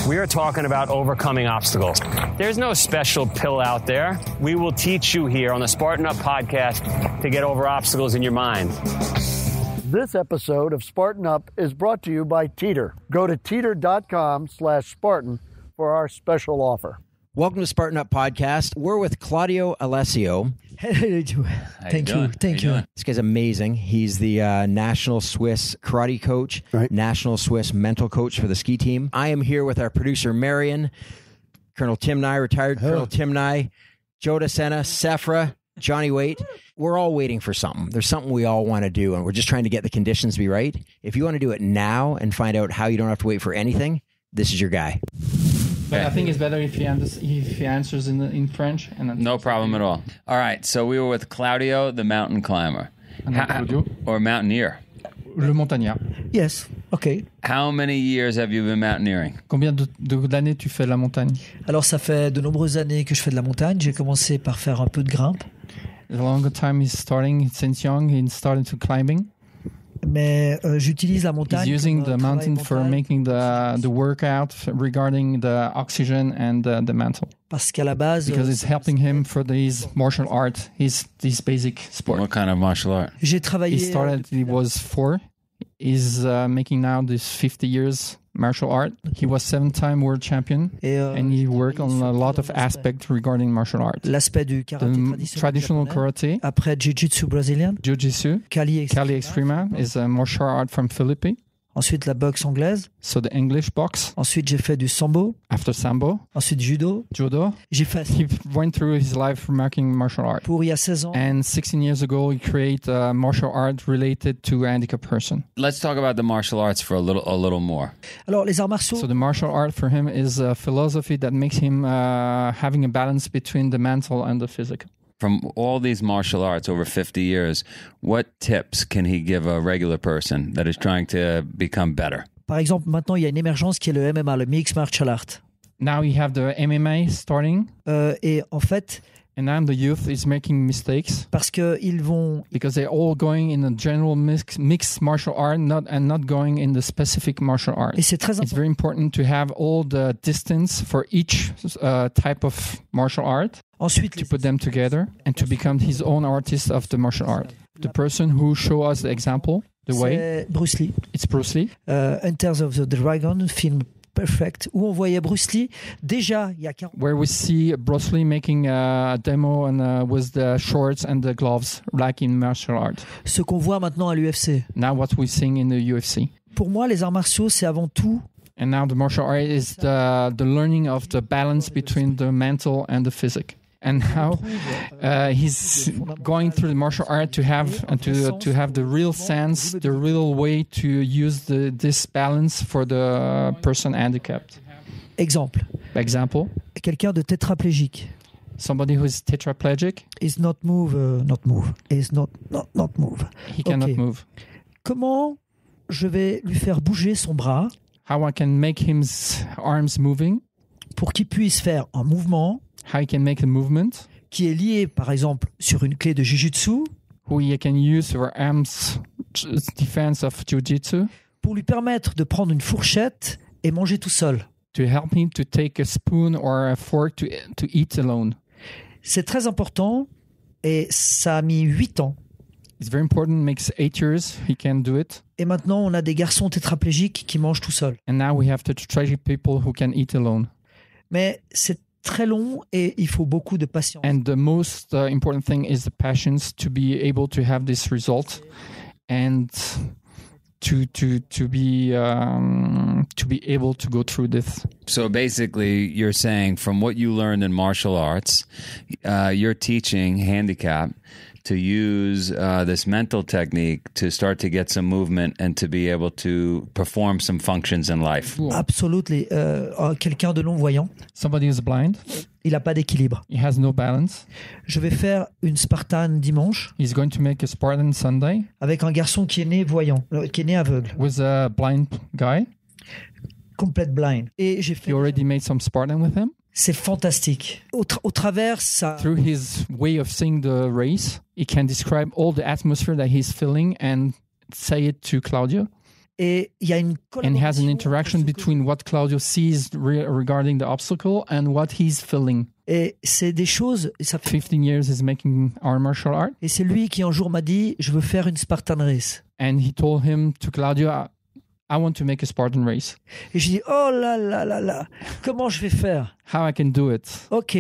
we are talking about overcoming obstacles. There's no special pill out there. We will teach you here on the Spartan Up podcast to get over obstacles in your mind. This episode of Spartan Up is brought to you by Teeter. Go to teeter.com/Spartan for our special offer. Welcome to Spartan Up Podcast. We're with Claudio Alessio. Thank you. This guy's amazing. He's the national Swiss karate coach, right. National Swiss mental coach for the ski team. I am here with our producer, Marion, Colonel Tim Nye, retired Colonel Tim Nye, Joe DeSena, Sephra, Johnny Waite. We're all waiting for something. There's something we all want to do, and we're just trying to get the conditions to be right. If you want to do it now and find out how you don't have to wait for anything, this is your guy. But I think it's better if he answers in French. No problem at all. All right, so we were with Claudio, the mountain climber. Or mountaineer. Le montagnard. Yes, okay. How many years have you been mountaineering? Combien d'années tu fais la montagne? Alors ça fait de nombreuses années que je fais de la montagne. J'ai commencé par faire un peu de grimpe. A long time he's starting, since young, he started to climbing. Mais j'utilise la montagne. He's using the mountain for making the workout regarding the oxygen and the mental. Parce qu'à la base, because it's helping him for his martial art, his basic sport. What kind of martial art? J'ai travaillé. He started. He was 4. He's making now this 50 years martial art. He was 7-time world champion, and he worked on a lot of aspects regarding martial art. L'aspect du karaté traditional karate. Après jiu-jitsu brésilien. Jiu-jitsu. Kali Extrema is a martial art from Philippines. Ensuite, la boxe anglaise. So the English box. Ensuite, j'ai fait du sambo. After sambo. Ensuite, judo. J'ai fait. He went through his life making martial art. Pour il y a 16 ans. And 16 years ago, he created martial art related to a handicapped person. Let's talk about the martial arts for a little more. Alors, les arts martiaux. So the martial art for him is a philosophy that makes him having a balance between the mental and the physical. From all these martial arts over 50 years, what tips can he give a regular person that is trying to become better? Par exemple, maintenant, il y a une émergence qui est le MMA, le Mixed Martial Art. Now you have the MMA starting. Et en fait... And now the youth is making mistakes. Parce que ils vont... Because they're all going in a general mixed martial art not going in the specific martial art. Et c'est très important. It's very important to have all the distance for each type of martial art. Ensuite, to put them together and to become his own artist of the martial art. The person who show us the example, the way. C'est Bruce Lee. It's Bruce Lee. Hunters of the Dragon, film perfect, où on voyait Bruce Lee déjà il y a 40 Where we see Bruce Lee making a demo and with the shorts and the gloves, like in martial art. Ce qu'on voit maintenant à l'UFC. Now what we're seeing in the UFC. Pour moi, les arts martiaux, c'est avant tout. And now the martial art is the learning of the balance between the mental and the physical. And how he's going through the martial art to have the real sense, the real way to use this balance for the person handicapped. Example. Quelqu'un de tétraplégique. Somebody who is tetraplegic. Is not move. Is not move. He cannot move. Comment je vais lui faire bouger son bras? How I can make his arms moving. Pour qu'il puisse faire un mouvement. How he can make a movement. Qui est lié, par exemple, sur une clé de Jiu-Jitsu. Who he can use for arms defense of Jiu-Jitsu. Pour lui permettre de prendre une fourchette et manger tout seul. To help him to take a spoon or a fork to eat alone. C'est très important et ça a mis 8 ans. It's very important, makes 8 years he can do it. Et maintenant, on a des garçons tétraplégiques qui mangent tout seuls. And now we have tetraplegic people who can eat alone. Mais c'est très long et il faut beaucoup de patience. And the most important thing is the patience to be able to have this result and to be able to go through this. So basically, you're saying from what you learned in martial arts, you're teaching handicap to use this mental technique to start to get some movement and to be able to perform some functions in life. Absolutely. Quelqu'un de non-voyant. Somebody who's blind. Il n'a pas d'équilibre. He has no balance. Je vais faire une Spartan dimanche. He's going to make a Spartan Sunday. Avec un garçon qui est né voyant, qui est né aveugle. With a blind guy. Complete blind. Et j'ai fait. You already made some Spartan with him. C'est fantastique. Au travers ça. Through his way of seeing the race, he can describe all the atmosphere that he's feeling and say it to Claudio. Et il y a une and has an collaboration interaction entre ce que- between what Claudio sees regarding the obstacle and what he's feeling. Et c'est des choses, et ça fait 15 years is making our martial art, Et c'est lui qui un jour m'a dit, je veux faire une Spartan Race. and he told him to Claudio, I want to make a Spartan race. Et je dis, oh là là là là, comment je vais faire? How I can do it? Ok,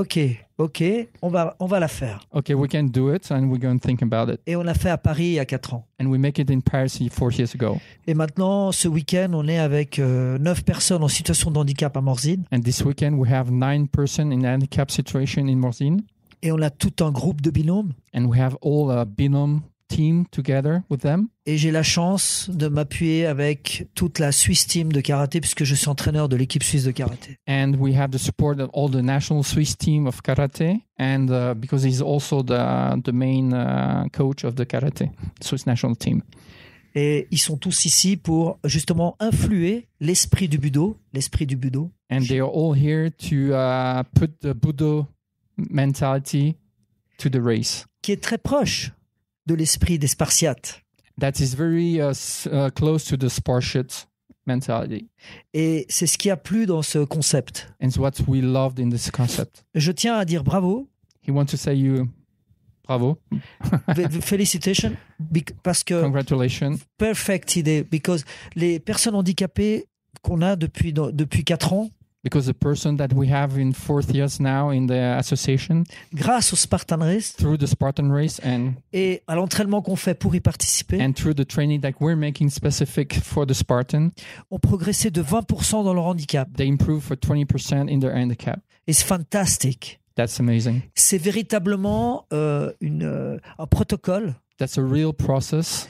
on va la faire. Okay, we can do it, and we're going to think about it. Et on l'a fait à Paris il y a 4 ans. And we make it in Paris 4 years ago. Et maintenant, ce week-end, on est avec 9 personnes en situation de handicap à Morzine. And this weekend we have 9 person in handicap situation in Morzine, Et on a tout un groupe de binômes. and we have all a binom team together with them. Et j'ai la chance de m'appuyer avec toute la Swiss team de karaté, puisque je suis entraîneur de l'équipe suisse de karaté. And we have the support of all the national Swiss team of karate, and because he's also the main coach of the karate Swiss national team. Et ils sont tous ici pour justement influer l'esprit du budo. And they are all here to put the Budo mentality to the race. Qui est très proche de l'esprit des Spartiates. That is very close to the Spartiate mentality. Et c'est ce qui a plu dans ce concept. And it's what we loved in this concept. Je tiens à dire bravo, He wants to say you bravo, félicitations, parce que congratulations, perfect idée, because les personnes handicapées qu'on a depuis 4 ans, because the person that we have in 4th years now in the association, grâce au Spartan Race through the Spartan race et à l'entraînement qu'on fait pour y participer, and through the training that we're making specific for the Spartan, ont progressé de 20% dans leur handicap. they improve for 20% in their handicap. Et c'est fantastique. That's amazing. C'est véritablement un protocole That's a real process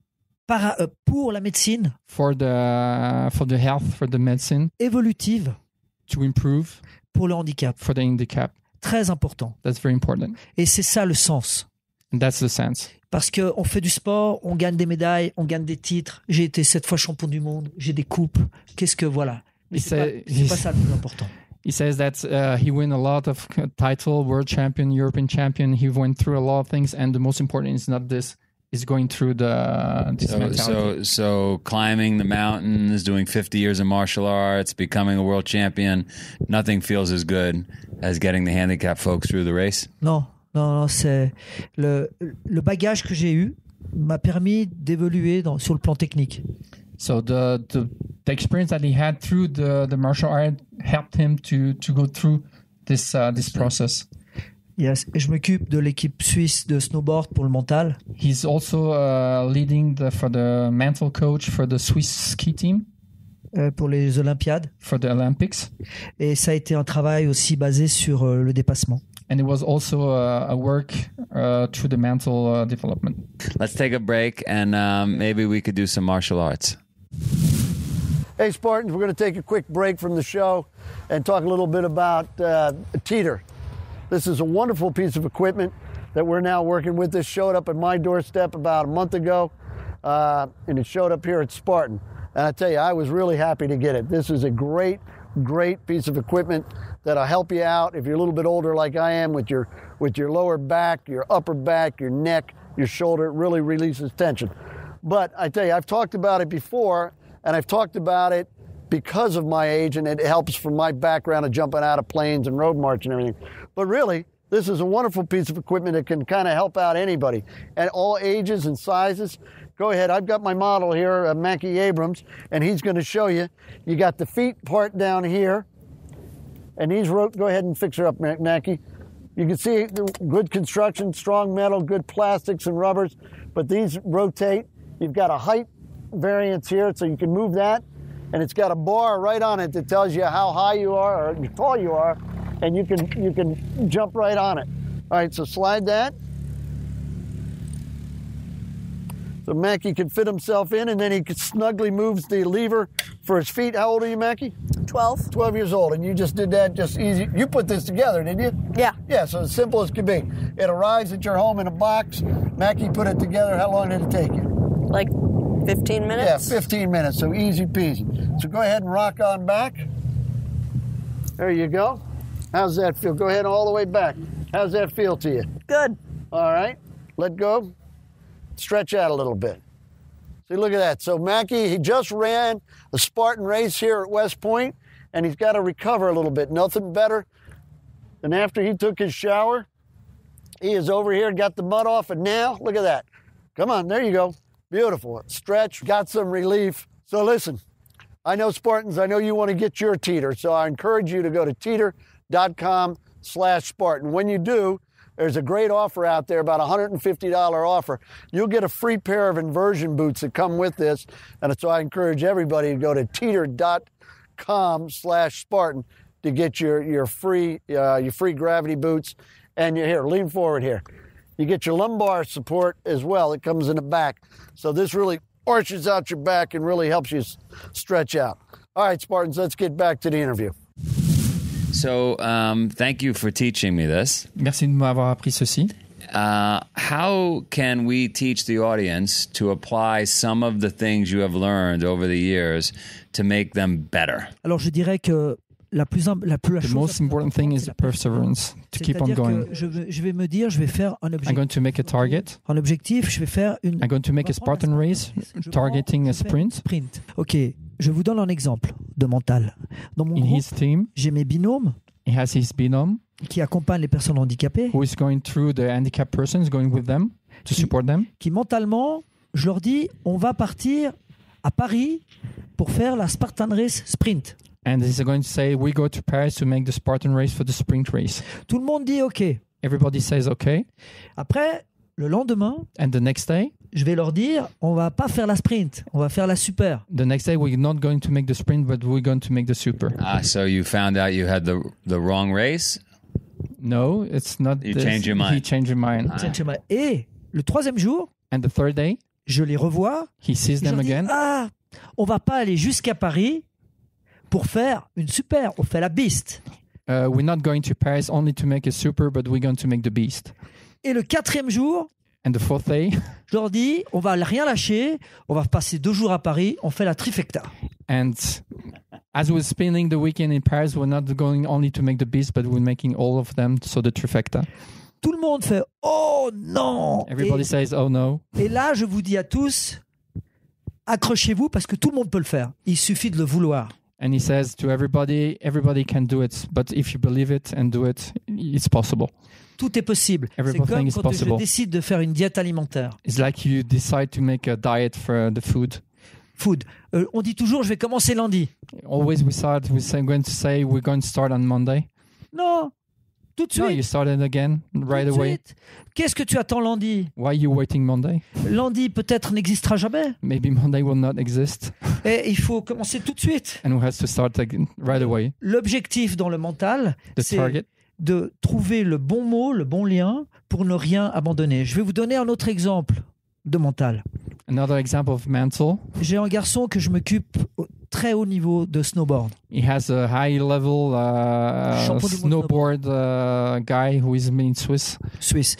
pour la médecine for the health, for the medicine, évolutive to improve pour le handicap. for the handicap. Très important. That's very important. Et c'est ça le sens. And that's the sense. Parce qu'on fait du sport, on gagne des médailles, on gagne des titres. J'ai été 7 fois champion du monde, j'ai des coupes. Voilà. Mais c'est pas ça le plus important. He says that he won a lot of title, world champion, European champion. He went through a lot of things, and the most important is not this. Is going through this mentality. So climbing the mountains, doing 50 years of martial arts, becoming a world champion, nothing feels as good as getting the handicap folks through the race. Non, c'est le bagage que j'ai eu m'a permis d'évoluer sur le plan technique. So the experience that he had through the martial art helped him to go through this process. Yes. Et je m'occupe de l'équipe suisse de snowboard pour le mental. He's also leading for the mental coach for the Swiss ski team. Pour les Olympiades. For the Olympics. Et ça a été un travail aussi basé sur le dépassement. And it was also a work through the mental development. Let's take a break and maybe we could do some martial arts. Hey, Spartans, we're going to take a quick break from the show and talk a little bit about Teeter. This is a wonderful piece of equipment that we're now working with. This showed up at my doorstep about a month ago, and it showed up here at Spartan. And I tell you, I was really happy to get it. This is a great piece of equipment that'll help you out if you're a little bit older like I am with your lower back, your upper back, your neck, your shoulder. It really releases tension. But I tell you, I've talked about it before, and I've talked about it because of my age, and it helps from my background of jumping out of planes and road march and everything. But really, this is a wonderful piece of equipment that can kind of help out anybody at all ages and sizes. Go ahead. I've got my model here, Mackie Abrams, and he's going to show you. You got the feet part down here, and these go ahead and fix her up, Mackie. You can see good construction, strong metal, good plastics and rubbers, but these rotate. You've got a height variance here, so you can move that, and it's got a bar right on it that tells you how high you are or how tall you are, and you can jump right on it. All right, so slide that. So Mackie can fit himself in, and then he snugly moves the lever for his feet. How old are you, Mackie? 12. 12 years old, and you just did that just easy. You put this together, didn't you? Yeah. Yeah, so as simple as can be. It arrives at your home in a box. Mackie put it together. How long did it take you? Like 15 minutes? Yeah, 15 minutes, so easy peasy. So go ahead and rock on back. There you go. How's that feel? Go ahead all the way back. How's that feel to you? Good. All right. Let go. Stretch out a little bit. See, look at that. So Mackie, he just ran a Spartan race here at West Point, and he's got to recover a little bit. Nothing better than after he took his shower, he is over here, got the mud off, and now, look at that. Come on, there you go. Beautiful. Stretch, got some relief. So listen, I know Spartans, I know you want to get your teeter, so I encourage you to go to teeter.com/Spartan. When you do, there's a great offer out there, about a $150 offer. You'll get a free pair of inversion boots that come with this. And so I encourage everybody to go to teeter.com/Spartan to get your free gravity boots. And you're here, lean forward here. You get your lumbar support as well. It comes in the back. So this really arches out your back and really helps you stretch out. All right, Spartans, let's get back to the interview. So, thank you for teaching me this. Merci de m'avoir appris ceci. How can we teach the audience to apply some of the things you have learned over the years to make them better? Alors, je dirais que la The most important thing is perseverance, to keep on going. Je vais me dire, je vais faire un objectif. I'm going to make a target. Un objectif, je vais faire une. I'm going to make a Spartan race, targeting a sprint. Ok, je vous donne un exemple de mental. Dans mon In groupe, his team, j'ai mes binômes he has his binôme qui accompagnent les personnes handicapées, who is going through the handicapped persons, going with them to support them. qui mentalement, je leur dis, on va partir à Paris pour faire la Spartan Race Sprint. And he's going to say, we go to Paris to make the Spartan race for the sprint race. Tout le monde dit OK. Everybody says okay. Après, le lendemain, And the next day, je vais leur dire, on va pas faire la sprint, on va faire la super. the next day we're not going to make the sprint, but we're going to make the super. So you found out you had the wrong race? No, it's not. You this. changed your mind. He changed your mind. Et le troisième jour, And the third day, je les revois. he sees Et je them leur dis, again. ah, on va pas aller jusqu'à Paris pour faire une super, on fait la Beast. We're not going to Paris only to make a super, but we're going to make the beast. Et le quatrième jour, And the fourth day, je leur dis, on va rien lâcher, on va passer 2 jours à Paris, on fait la trifecta. and as we're spending the weekend in Paris, we're not going only to make the beast, but we're making all of them, so the trifecta. Tout le monde fait, oh non. Everybody says, oh no. Et là, je vous dis à tous, accrochez-vous parce que tout le monde peut le faire. Il suffit de le vouloir. And he says to everybody can do it, but if you believe it and do it, it's possible. Tout est possible. C'est Everything comme is quand possible. je décide de faire une diète alimentaire. It's like you decide to make a diet for the food. On dit toujours, je vais commencer lundi. Always we're going to say we're going to start on Monday. Non, tout de No, suite. you started again right Tout de away. suite. Qu'est-ce que tu attends lundi? Why are you waiting Monday? Lundi peut-être n'existera jamais. Maybe Monday will not exist, Et il faut commencer tout de suite. and we have to start again right away. L'objectif dans le mental, The c'est target. de trouver le bon mot, le bon lien pour ne rien abandonner. Je vais vous donner un autre exemple de mental. Another example of mental. J'ai un garçon que je m'occupe au très haut niveau de snowboard. He has a high-level Champion du monde snowboard guy who is in Swiss. Suisse.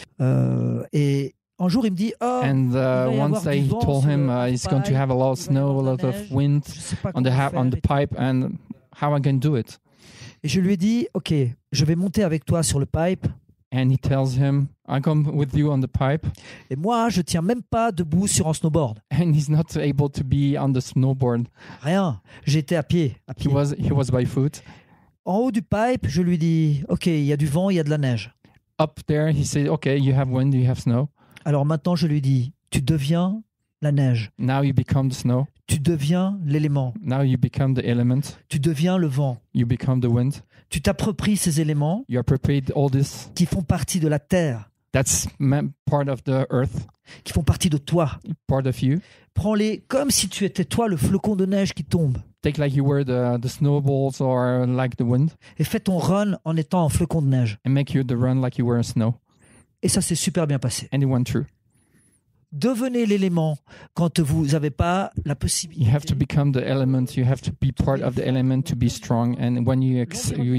Et un jour, il me dit, oh, And va y one avoir day du he vent told sur him le he's going to pipe, have a lot of il va y snow, a avoir lot de la of neige, wind je sais pas on the comment on the faire. pipe, and how I can do it. Et je lui ai dit, ok, je vais monter avec toi sur le pipe. And he tells him, I come with you on the pipe. Et moi, je tiens même pas debout sur un snowboard. And he's not able to be on the snowboard. Rien. J'étais à pied. He was by foot. En haut du pipe, je lui dis, ok, il y a du vent, il y a de la neige. Up there, he said, okay, you have wind, you have snow. Alors maintenant, je lui dis, tu deviens la neige. Now you become the snow. Tu deviens l'élément. Now you become the element. Tu deviens le vent. You become the wind. Tu t'appropries ces éléments You appropriate all this. qui font partie de la terre, That's part of the earth, qui font partie de toi. part of you. Prends-les comme si tu étais toi le flocon de neige qui tombe. Take like you were the snowballs or like the wind, Et fais ton run en étant un flocon de neige. and make you the run like you were a snow. Et ça s'est super bien passé. And it went through. Devenez l'élément quand vous n'avez pas la You possibilité. have to become the element. You have to be part of the element to be strong. And when you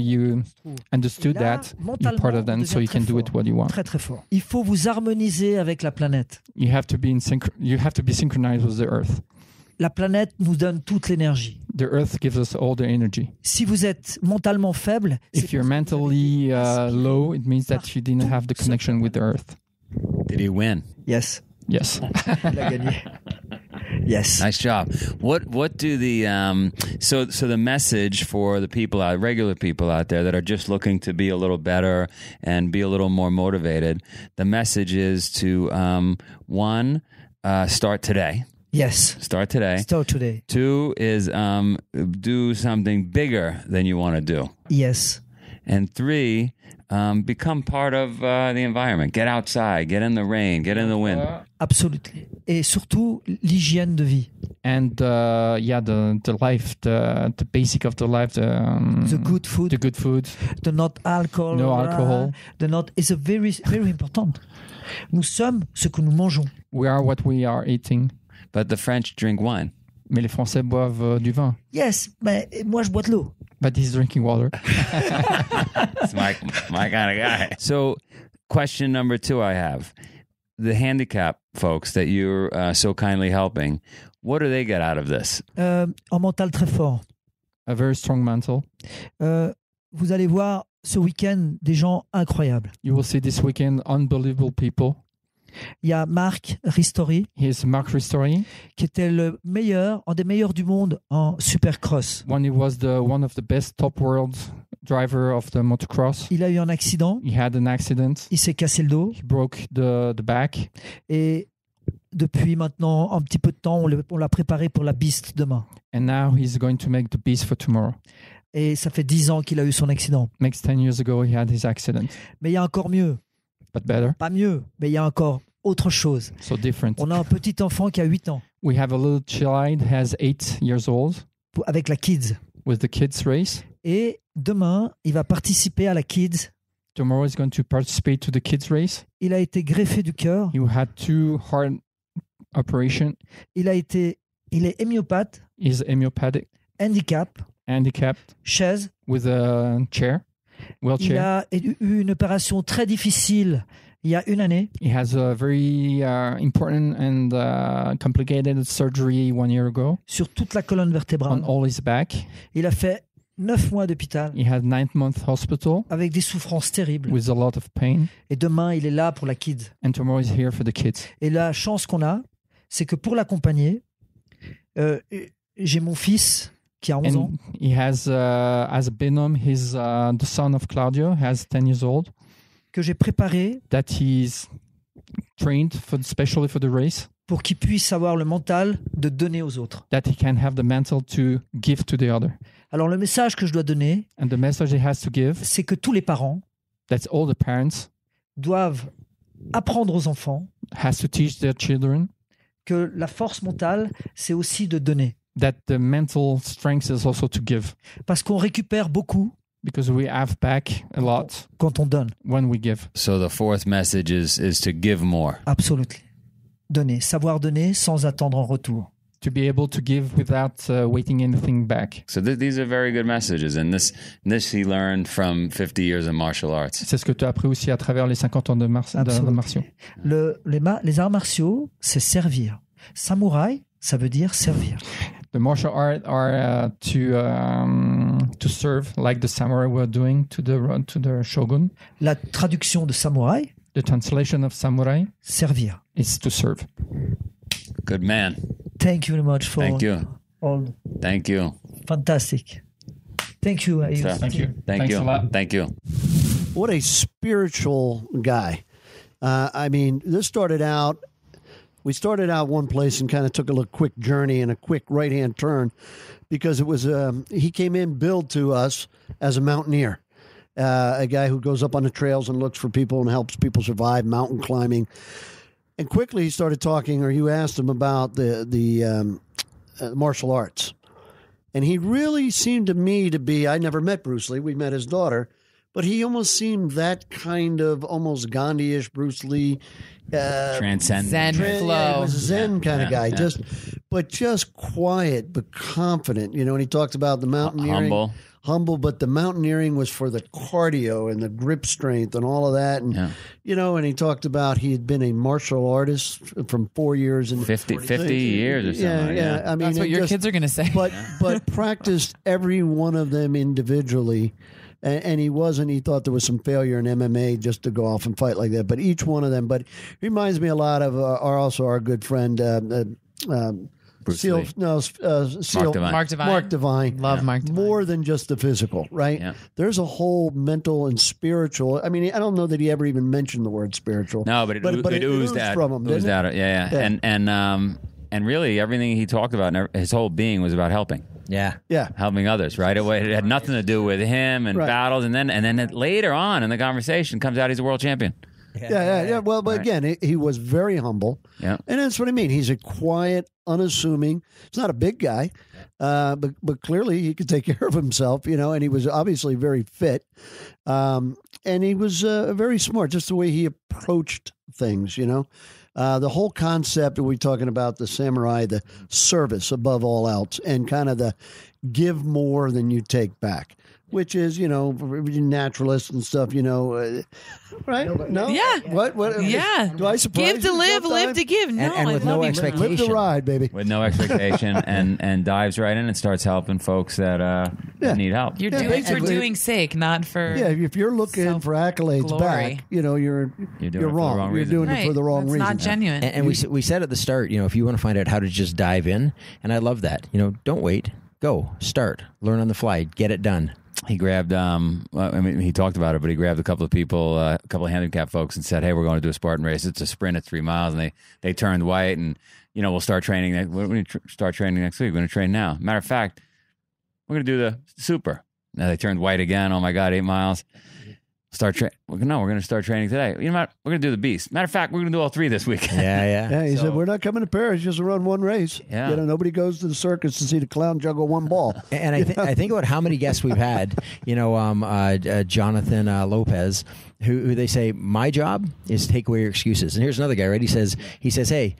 understood Et là, that, you're part of them, on so you devient can do it what you want. très très fort. Il faut vous harmoniser avec la planète. You have to be synchronized with the earth. La planète nous donne toute l'énergie. The earth gives us all the energy. Si vous êtes mentalement faible, If you're mentally low, it means that you didn't have the connection with the earth. Did he win? yes, Yes. il a gagné. Yes. Nice job. What do the so the message for the people regular people out there that are just looking to be a little better and be a little more motivated, the message is to one, start today. Yes. Start today. Start today. 2 is do something bigger than you want to do. Yes. And 3, become part of the environment. Get outside, get in the rain, get in the wind. Absolutely. Et surtout, l'hygiène de vie. And the life, the basic of the life, The good food. the good food. The not alcohol. No alcohol. The not is a very, very important. Nous sommes ce que nous mangeons. We are what we are eating. But the French drink wine. Mais les Français boivent du vin. Yes, mais moi je bois de l'eau. But he's drinking water. It's my kind of guy. So, question number 2 I have. The handicap folks that you're so kindly helping, what do they get out of this? En mental très fort. A very strong mental. Vous allez voir ce week-end des gens incroyables. You will see this weekend unbelievable people. Il y a Marc Ristori Here's Mark Ristori. qui était le meilleur, un des meilleurs du monde en supercross. When he was one of the best top world driver of the motocross. Il a eu un accident, He had an accident. il s'est cassé le dos He broke the back. et depuis maintenant un petit peu de temps, on l'a préparé pour la Beast demain. And now he's going to make the beast for tomorrow. Et ça fait 10 ans qu'il a eu son accident. Makes 10 years ago he had his accident. Mais il y a encore mieux. But better. Pas mieux, mais il y a encore autre chose. So different. On a un petit enfant qui a 8 ans We have a little child has 8 years old avec la Kids. with the kids race. Et demain, il va participer à la Kids. Tomorrow he's going to participate to the kids race. Il a été greffé du cœur. He had 2 heart operation. Il est hémiopathe, He's homeopathic, handicapped chaise. with a chair, Il wheelchair. a eu une opération très difficile il y a 1 année. He has a very important and complicated surgery 1 year ago Sur toute la colonne on vertébrale. all his back. Il a fait 9 mois d'hôpital He had 9-month hospital avec des souffrances terribles. with a lot of pain. Et demain, il est là pour la Kids. And tomorrow he's here for the kids. Et la chance qu'on a, c'est que pour l'accompagner, j'ai mon fils qui a 11 ans. And he has, as a binôme, he's the son of Claudio, has 10 years old, Que j'ai préparé that he's trained especially for the race, pour qu'il puisse avoir le mental de donner aux autres. that he can have the mental to give to the other. Alors le message que je dois donner, And the message he has to give, c'est que tous les parents that's all the parents doivent apprendre aux enfants has to teach their children, que la force mentale, c'est aussi de donner. that the mental strength is also to give, Parce qu'on récupère beaucoup because we have back a lot quand on donne. when we give. So the 4th message is to give more. Absolument. Donner. Savoir donner sans attendre en retour. To be able to give without waiting anything back. So these are very good messages, and this he learned from 50 years in martial arts. C'est ce que tu as appris aussi à travers les 50 ans de Absolument. martiaux. Les arts martiaux, c'est servir. Samouraï, ça veut dire servir. The martial arts are to serve, like the samurai were doing to the shogun. La traduction de samouraï, The translation of samurai servir. is to serve. Good man. Thank you very much for Thank you. all. Thank you. Fantastic. Thank you. Ayus. Thank you. Thank Thanks you. a lot. Thank you. What a spiritual guy. I mean, we started out one place and kind of took a little quick journey and a quick right-hand turn because it was, he came in billed to us as a mountaineer, a guy who goes up on the trails and looks for people and helps people survive mountain climbing. And quickly he started talking, or you asked him about the martial arts. And he really seemed to me to be, I never met Bruce Lee, we met his daughter, but he almost seemed that kind of almost Gandhi-ish Bruce Lee. Transcendent. Zen flow. Yeah, he was a Zen kind of guy, yeah. just quiet but confident, you know. And he talked about the mountaineering, humble, but the mountaineering was for the cardio and the grip strength and all of that, and you know. And he talked about he had been a martial artist from 4 years and 50 years or something. Yeah. I mean, That's what your kids are going to say. but practiced every one of them individually. And he thought there was some failure in MMA just to go off and fight like that. But each one of them, but he reminds me a lot of our good friend, Bruce Seal, Lee. no, Seal, Mark Divine. Mark Divine. Love Mark Divine. More than just the physical, right? Yeah. There's a whole mental and spiritual. I mean, I don't know that he ever even mentioned the word spiritual. No, but it oozed out from him. Oozed didn't it? out. Yeah. And really everything he talked about, his whole being was about helping. Yeah. Yeah. Helping others, right? It had nothing to do with him and Right. battles, and then later on in the conversation comes out he's a world champion. Yeah. Well, but again, he was very humble. Yeah. And that's what I mean. He's a quiet, unassuming. He's not a big guy, but clearly he could take care of himself, and he was obviously very fit. And he was very smart, just the way he approached things, The whole concept, we're talking about the samurai, the service above all else, and kind of the give more than you take back, which is, naturalist and stuff, right? No? Yeah. What? Yeah. Do I surprise Give to you live, live sometimes? to give. No, And with I love no you. expectation. Live the ride, baby. With no expectation, and dives right in and starts helping folks that need help. You're Yeah, doing it for basically- doing sake, not for. Yeah, if you're looking for accolades Self-glory. back, you're doing it for the wrong. wrong You're reason. doing Right. it for the wrong That's reason. not genuine. And we said at the start, if you want to find out how to just dive in, and I love that, don't wait, go, start, learn on the fly, get it done. He grabbed, he talked about it, but he grabbed a couple of people, a couple of handicap folks and said, hey, we're going to do a Spartan race. It's a sprint at 3 miles. And they turned white and, we'll start training. We're going to start training next week. We're going to train now. Matter of fact, we're going to do the super. Now they turned white again. Oh my God, 8 miles. Start training. No, we're going to start training today. You know what? We're going to do the beast. Matter of fact, we're going to do all 3 this week. Yeah, he said, we're not coming to Paris just to run one race. Yeah. Nobody goes to the circus to see the clown juggle one ball. And I think about how many guests we've had, Jonathan Lopez, who they say, my job is to take away your excuses. And here's another guy, right? He says, hey,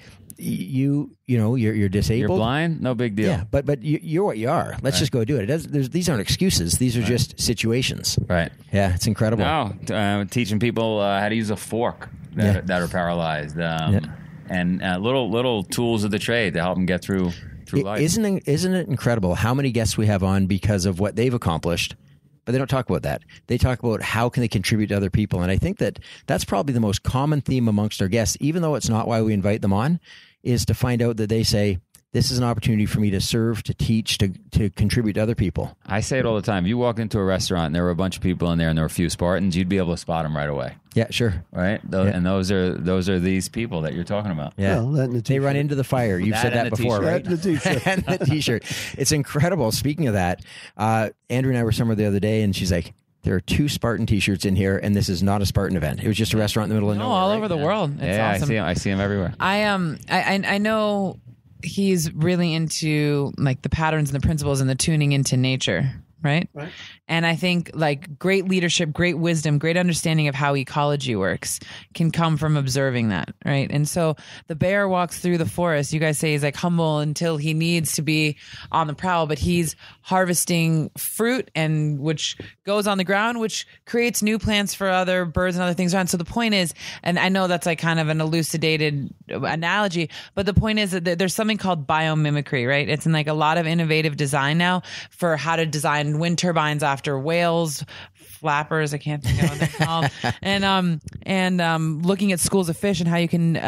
you're disabled. You're blind? No big deal. Yeah, but you're what you are. Let's just go do it. These aren't excuses. These are just situations. Right. Yeah, it's incredible. No, teaching people how to use a fork that are paralyzed, and little tools of the trade to help them get through life. Isn't it incredible how many guests we have on because of what they've accomplished? But they don't talk about that. They talk about how can they contribute to other people. And I think that's probably the most common theme amongst our guests, even though it's not why we invite them on, is to find out that they say, this is an opportunity for me to serve, to teach, to contribute to other people. I say it all the time. If you walk into a restaurant and there were a bunch of people in there and there were a few Spartans, you'd be able to spot them right away. Yeah, sure. Right? And those are these people that you're talking about. Yeah. Well, that and the they run t-shirt. into the fire. You've That said and that the before, t-shirt. right? That and the t-shirt. And the t-shirt. It's incredible. Speaking of that, Andrew and I were somewhere the other day, and she's like, there are 2 Spartan t-shirts in here, and this is not a Spartan event. It was just a restaurant in the middle of No, nowhere. all right? over the world. It's Yeah, awesome. I see him everywhere. I know he's really into like the patterns and the principles and the tuning into nature, right? And I think like great leadership, great wisdom, great understanding of how ecology works can come from observing that, right? And so the bear walks through the forest. You guys say he's like humble until he needs to be on the prowl, but he's harvesting fruit and which goes on the ground, which creates new plants for other birds and other things around. So the point is, and I know that's like kind of an elucidated analogy, but the point is that there's something called biomimicry, right? It's in like a lot of innovative design now for how to design wind turbines after whales, flappers, I can't think of what they're called, and looking at schools of fish and how you can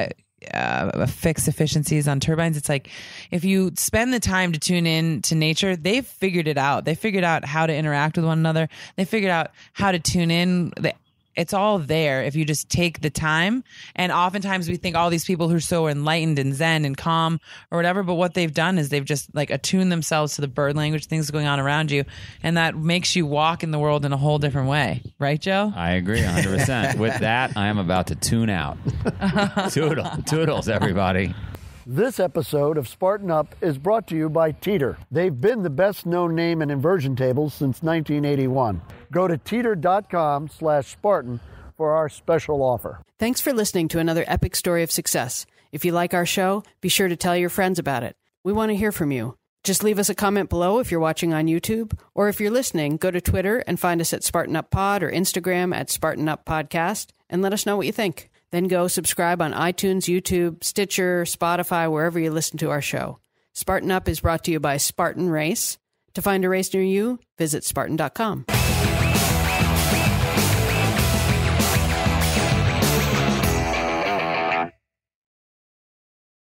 fix efficiencies on turbines. It's like if you spend the time to tune in to nature, they've figured it out. They figured out how to interact with one another. They figured out how to tune in. It's all there if you just take the time. And oftentimes we think all these people who are so enlightened and zen and calm or whatever, but what they've done is they've just like attuned themselves to the bird language, things going on around you. And that makes you walk in the world in a whole different way. Right, Joe? I agree 100%. With that, I am about to tune out. Toodles, everybody. This episode of Spartan Up is brought to you by Teeter. They've been the best-known name in inversion tables since 1981. Go to teeter.com/Spartan for our special offer. Thanks for listening to another epic story of success. If you like our show, be sure to tell your friends about it. We want to hear from you. Just leave us a comment below if you're watching on YouTube, or if you're listening, go to Twitter and find us at Spartan Up Pod or Instagram at Spartan Up Podcast and let us know what you think. Then go subscribe on iTunes, YouTube, Stitcher, Spotify, wherever you listen to our show. Spartan Up is brought to you by Spartan Race. To find a race near you, visit Spartan.com.